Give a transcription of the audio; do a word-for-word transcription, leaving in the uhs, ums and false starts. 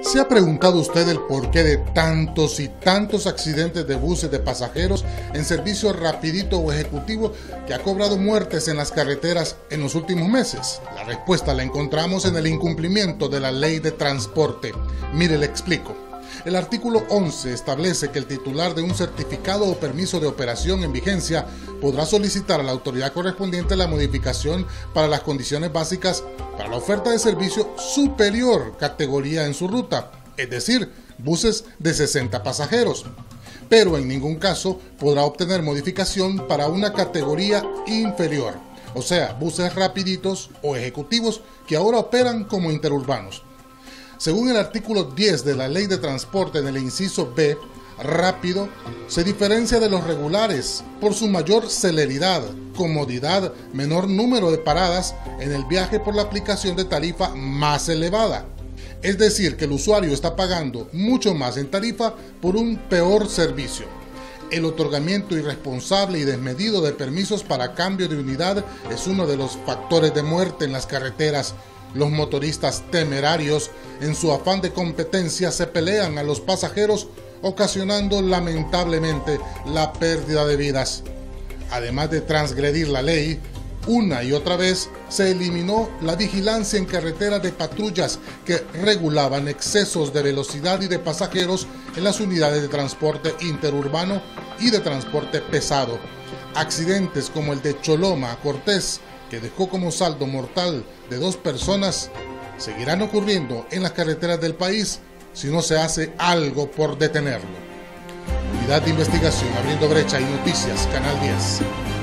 ¿Se ha preguntado usted el porqué de tantos y tantos accidentes de buses de pasajeros en servicio rapidito o ejecutivo que ha cobrado muertes en las carreteras en los últimos meses? La respuesta la encontramos en el incumplimiento de la ley de transporte. Mire, le explico. El artículo once establece que el titular de un certificado o permiso de operación en vigencia podrá solicitar a la autoridad correspondiente la modificación para las condiciones básicas para la oferta de servicio superior categoría en su ruta, es decir, buses de sesenta pasajeros. Pero en ningún caso podrá obtener modificación para una categoría inferior, o sea, buses rapiditos o ejecutivos que ahora operan como interurbanos. Según el artículo diez de la Ley de Transporte en el inciso B, rápido se diferencia de los regulares por su mayor celeridad, comodidad, menor número de paradas en el viaje por la aplicación de tarifa más elevada. Es decir, que el usuario está pagando mucho más en tarifa por un peor servicio. El otorgamiento irresponsable y desmedido de permisos para cambio de unidad es uno de los factores de muerte en las carreteras. Los motoristas temerarios, en su afán de competencia, se pelean a los pasajeros, ocasionando lamentablemente la pérdida de vidas. Además de transgredir la ley, una y otra vez se eliminó la vigilancia en carretera de patrullas que regulaban excesos de velocidad y de pasajeros en las unidades de transporte interurbano y de transporte pesado. Accidentes como el de Choloma a Cortés, que dejó como saldo mortal de dos personas, seguirán ocurriendo en las carreteras del país si no se hace algo por detenerlo. Unidad de Investigación Abriendo Brecha y Noticias, Canal diez.